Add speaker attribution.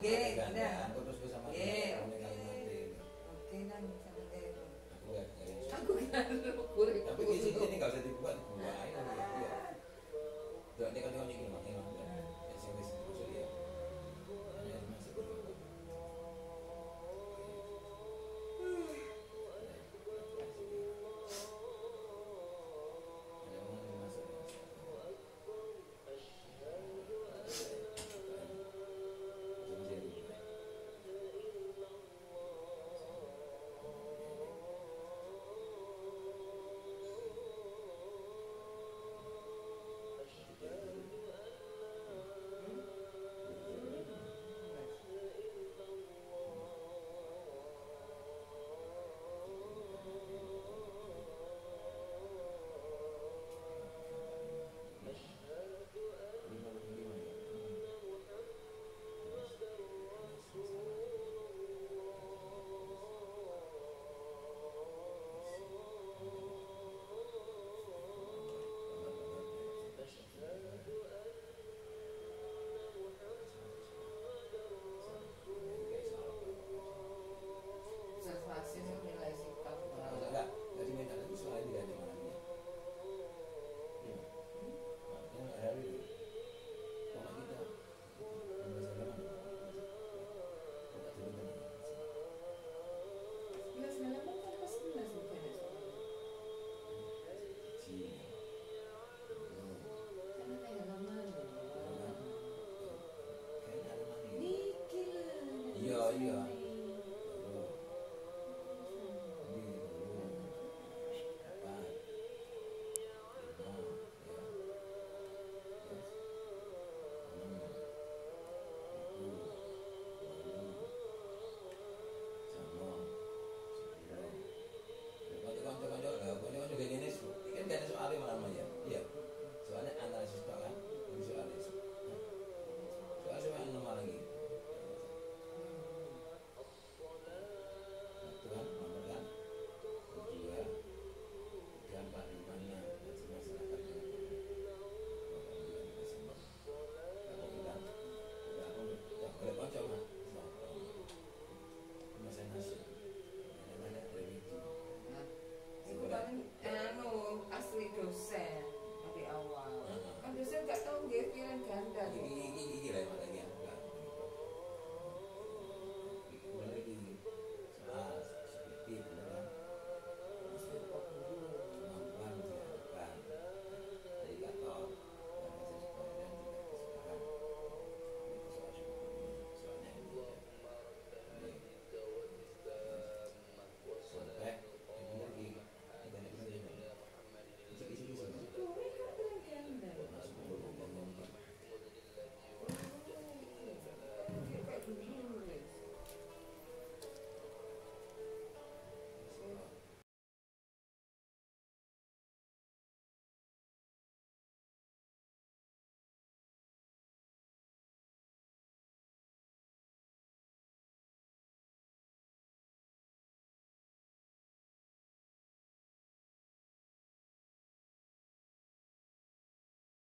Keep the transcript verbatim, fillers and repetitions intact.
Speaker 1: Oke, udah.
Speaker 2: Aku terus gue sama
Speaker 1: Oke,
Speaker 2: dia,
Speaker 1: oke.
Speaker 2: Kalimantan.
Speaker 1: Oke, dan sama dia.
Speaker 2: Aku gak kayak
Speaker 1: Aku kan kurik.
Speaker 2: tapi di sini ini nggak usah dibuat buat ayo ya. Dok, ini kan dia ini gimana emang ya. Ya sih wis maksud dia. Hanya masih berapa. Ada orang yang masuk.
Speaker 1: Observasi nilai sikap.
Speaker 2: Enggak, enggak diminta itu selain diganti malamnya. Iya. Makanya ada itu. Kalau kita masalah enggak diminta.
Speaker 1: Sebelas malam kan pas sebelas bukan ya?
Speaker 2: Iya.
Speaker 1: Karena tengah lama dulu.
Speaker 2: Kayaknya ada mana?
Speaker 1: Niki lah.
Speaker 2: Iya, iya.